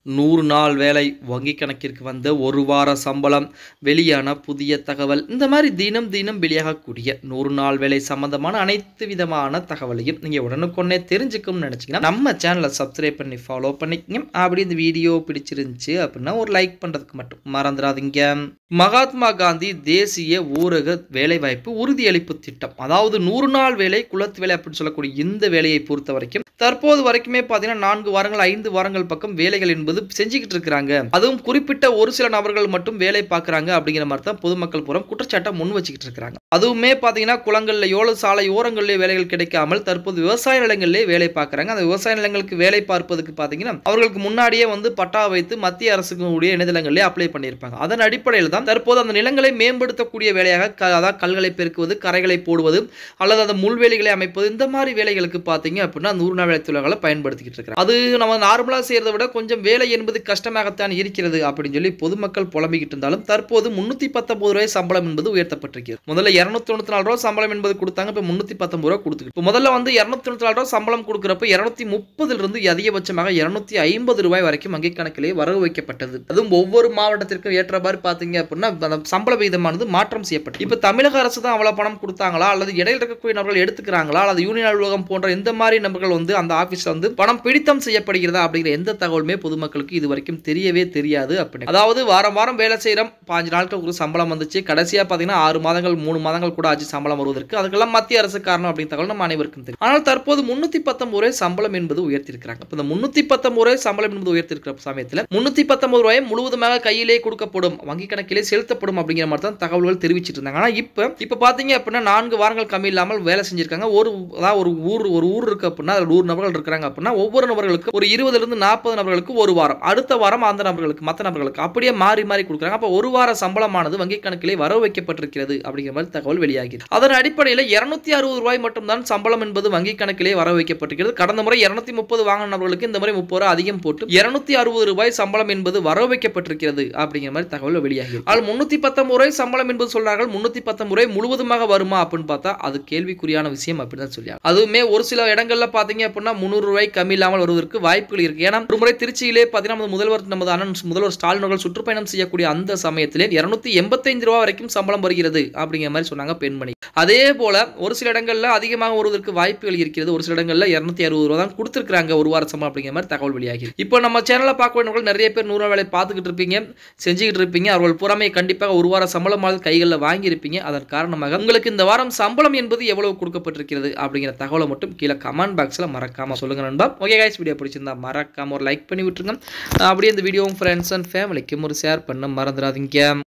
100 நாள் வேலை வங்கி கணக்கிற்கு வந்த ஒரு வார சம்பளம் வெளியான புதிய தகவல். இந்த மாதிரி தினம் தினம் வெளியாகக்கூடிய 100 நாள் வேலை சம்பந்தமான அனைத்து விதமான தகவலையும் நீங்க உடனுக்குடனே தெரிஞ்சுக்கணும்னு நினைச்சீங்கன்னா நம்ம சேனலை சப்ஸ்கிரைப் பண்ணி ஃபாலோ பண்ணிக்கங்க. அப்படி இந்த வீடியோ பிடிச்சிருந்துச்சு அப்படின்னா ஒரு லைக் பண்றதுக்கு மட்டும் மறந்துடாதீங்க. மகாத்மா காந்தி தேசிய ஊரக வேலைவாய்ப்பு உறுதியளிப்பு திட்டம், அதாவது 100 நாள் வேலை குலத்து வேலை அப்படின்னு சொல்லக்கூடிய இந்த வேலையை பொறுத்த வரைக்கும் தற்போது வரைக்குமே பார்த்தீங்கன்னா 4 வாரங்கள் 5 வாரங்கள் பக்கம் வேலைகள் என்பது செஞ்சுக்கிட்டு இருக்காங்க. அதுவும் குறிப்பிட்ட ஒரு சில நபர்கள் மட்டும் வேலை பார்க்குறாங்க அப்படிங்கிற மாதிரி தான் பொதுமக்கள் புறம் குற்றச்சாட்டை முன் வச்சுக்கிட்டு இருக்காங்க. அதுவுமே பார்த்தீங்கன்னா குளங்கள்லையோ சாலை ஓரங்களிலேயே வேலைகள் கிடைக்காமல் தற்போது விவசாய நிலங்களிலே வேலை பார்க்குறாங்க. அந்த விவசாய நிலங்களுக்கு வேலை பார்ப்பதுக்கு பார்த்தீங்கன்னா அவர்களுக்கு முன்னாடியே பட்டா வைத்து மத்திய அரசுக்கு உடைய இணையதளங்களிலே அப்ளை பண்ணியிருப்பாங்க. அதன் அடிப்படையில் தான் தற்போது அந்த நிலங்களை மேம்படுத்தக்கூடிய வேலையாக அதாவது கல்களை பெருக்குவது, கரைகளை போடுவது அல்லது அந்த முள்வேலிகளை அமைப்பது, இந்த மாதிரி வேலைகளுக்கு பார்த்தீங்க அப்படின்னா 100 நாள் வேலை தொழிலாளர்களை பயன்படுத்திக்கிட்டு இருக்காங்க. அது நம்ம நார்மலாக செய்யறதை விட கொஞ்சம் வேலை என்பது கஷ்டமாகத்தான் இருக்கிறது அப்படின்னு சொல்லி பொதுமக்கள் புலம்பிக்கிட்டு இருந்தாலும் தற்போது 319 ரூபாய் சம்பளம் என்பது உயர்த்தப்பட்டிருக்கிறது. முதல்ல 294 ரூபாய் சம்பளம் என்பது கொடுத்தாங்க, இப்போ 319 ரூபாய் கொடுத்துக்கிட்டு. இப்போ முதல்ல 294 ரூபாய் சம்பளம் கொடுக்குறப்ப 230 இருந்து அதிகபட்சமாக 250 ரூபாய் வரைக்கும் வங்கி கணக்கிலே வரவு வைக்கப்பட்டது. அதுவும் ஒவ்வொரு மாவட்டத்திற்கும் ஏற்றவாறு பார்த்தீங்க அப்படின்னா சம்பள விகிதமானது மாற்றம் செய்யப்பட்டது. இப்போ தமிழக அரசு தான் அவ்வளவு பணம் கொடுத்தாங்களா அல்லது இடையில் இருக்கக்கூடிய நபர்கள் எடுத்துக்கிறாங்களா அல்லது யூனியன் அலுவலகம் போன்ற இந்த மாதிரி நபர்கள் அந்த ஆபீஸ்ல பணம் பிடித்தம் செய்யப்படுகிறதா அப்படிங்கிற எந்த தகவலுமே பொதுமக்களுக்கு இது வரைக்கும் தெரியவே தெரியாது. அப்படின்னு அதாவது வாரம் வாரம் வேலை செய்யறோம், 5 நாட்களுக்கு ஒரு சம்பளம் வந்துச்சு, கடைசியா பாத்தீங்கன்னா 6 மாதங்கள் 3 மாதங்கள் கூட ஆச்சு சம்பளம் வருவதற்கு. அதுக்கெல்லாம் மத்திய அரசு காரணம் அப்படிங்கிற தகவல் நம்ம அனைவருக்கும் தெரியும். ஆனால் தற்போது 319 ரூபாய் சம்பளம் என்பது உயர்த்திருக்கிறாங்க. இந்த 319 ரூபாய் சம்பளம் என்பது உயர்த்திருக்கிற சமயத்தில் 319 ரூபாய் முழுவதுமாக கையிலே கொடுக்கப்படும், வங்கி கணக்கிலே செலுத்தப்படும் அப்படிங்கிற மாதிரி தான் தகவல்கள் தெரிவிச்சிட்டு இருந்தாங்க. ஆனா இப்ப பாத்தீங்க அப்படின்னா 4 வாரங்கள் கம்மி இல்லாமல் வேலை செஞ்சிருக்காங்க. ஒரு ஊர் இருக்கு அப்படின்னா 100 நபர்கள் இருக்காங்க அப்படின்னா ஒவ்வொரு நபர்களுக்கு ஒரு 20 இருந்து 40 நபர்களுக்கு ஒரு வாரம், அடுத்த வாரம் அந்த நபர்களுக்கு மற்ற நபர்களுக்கு அப்படியே மாறி மாறி கொடுக்குறாங்க. அப்ப ஒரு வார சம்பளமானது வங்கி கணக்கிலே வரவு வைக்கப்பட்டிருக்கிறது அப்படிங்கிற மாதிரி தகவல் வெளியாகிறது. அதன் அடிப்படையில் 260 ரூபாய் மட்டும்தான் சம்பளம் என்பது வங்கி கணக்கிலே வரவு வைக்கப்பட்டிருக்கிறது. கடந்த முறை 230 வாங்கின நபர்களுக்கு இந்த முறை 30 ரூபாய் அதிகம் போட்டு 260 ரூபாய் சம்பளம் என்பது வரவு வைக்கப்பட்டிருக்கிறது அப்படிங்கிற மாதிரி தகவல் வெளியாகிறது. அது 319 ரூபாய் சம்பளம் என்பது சொல்றார்கள். 319 ரூபாய் முழுவதுமாக வருமா அப்படின்னு பார்த்தா அது கேள்விக்குறியான விஷயம் அப்படின்னு சொல்லியாங்க. அதுவுமே ஒரு சில இடங்கள்ல பாத்தீங்க அப்படின்னா 300 ரூபாய் கம்மி இல்லாமல் வருவதற்கு வாய்ப்புகள் இருக்கு. ஏன்னா ஒரு முறை திருச்சியிலே பாத்தீங்கன்னா முதல்வர் ஸ்டாலின் அவர்கள் சுற்றுப்பயணம் செய்யக்கூடிய அந்த சமயத்திலே 285 ரூபாய் வரைக்கும் சம்பளம் வருகிறது அப்படிங்கிற மாதிரி சொன்னாங்க பெண்மணி. அதே போல ஒரு சில இடங்கள்ல அதிகமாக வருவதற்கு வாய்ப்புகள் இருக்கிறது. ஒரு சில இடங்கள்ல 260 ரூபாய் தான் கொடுத்திருக்காங்க ஒரு வார சம்பளம் அப்படிங்கிற மாதிரி தகவல் வெளியாகி. இப்போ நம்ம சேனலை பார்க்கக்கூடியவர்கள் நிறைய பேர் 100 வேலை பார்த்துக்கிட்டு இருப்பீங்க, செஞ்சுக்கிட்டு இருப்பீங்க. அவர்கள் புறமே கண்டிப்பாக ஒரு வார சம்பளமாக கைகளில் வாங்கி இருப்பீங்க. அதன் காரணமாக உங்களுக்கு இந்த வாரம் சம்பளம் என்பது எவ்வளவு கொடுக்கப்பட்டிருக்கிறது அப்படிங்கிற தகவலை மட்டும் கீழே கமெண்ட் பாக்ஸ்ல மறக்காம சொல்லுங்க நண்பா. ஓகே गाइस, வீடியோ பிடிச்சிருந்தா மறக்காம ஒரு லைக் பண்ணி விட்டுருங்க. அப்படியே இந்த வீடியோ ஃப்ரெண்ட்ஸ் அண்ட் ஃபேமிலிக்கும் ஒரு ஷேர் பண்ண மறந்துடாதீங்க.